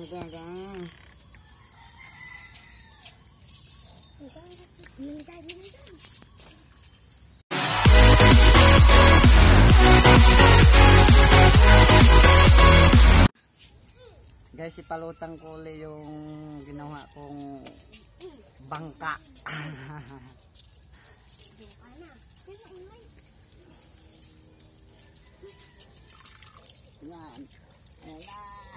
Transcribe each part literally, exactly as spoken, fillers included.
Guys, ipalutang ko ulit yung ginawa kong bangka. Yan. Wala.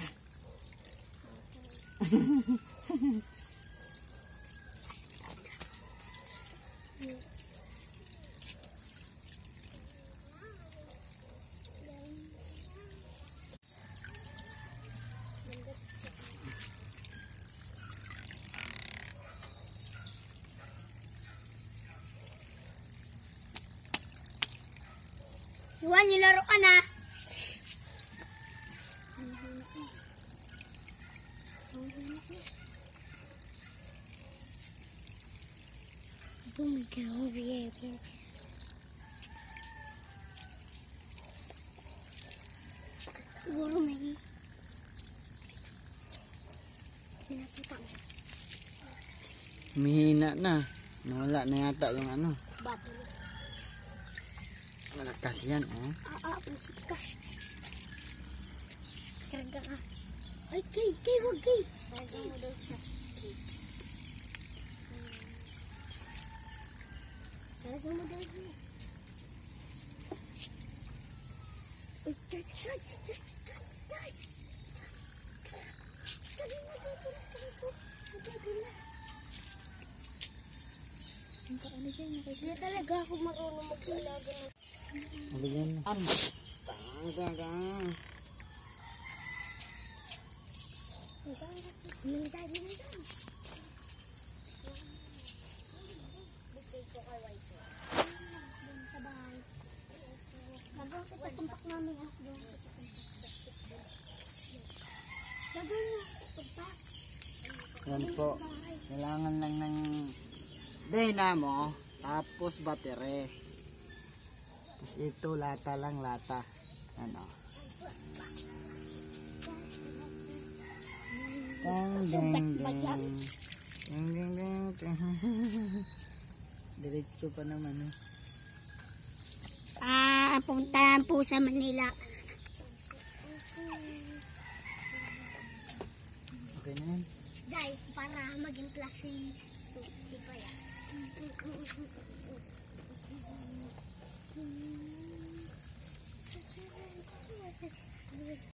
Iwan, nilaro ka na. Oh my God, baby. Siguro may pinakita mo. Mahina na. Nawala na yata yung ano. Battle. Malakas yan, oh. Ah, ah, pusik ka. Karga ka. Ay, kay, kay, wag kay. Karga mo daw siya. Karga mo daw siya. Ay, kay, kay, kay, kay. Kali mo dito, dito, dito. Ano dyan, hindi talaga ako marunong mag-ilaga ng Ano yan? Am. Yan po. Kailangan lang ng dynamo, tapos battery. Tapos ito, lata lang, lata. Ano? Ding, ding, ding. Ding, ding, ding, ding. Diretso pa naman, eh. Ah, puntahan po sa Manila. Okay na yan. Dahil para maging klase si Paya.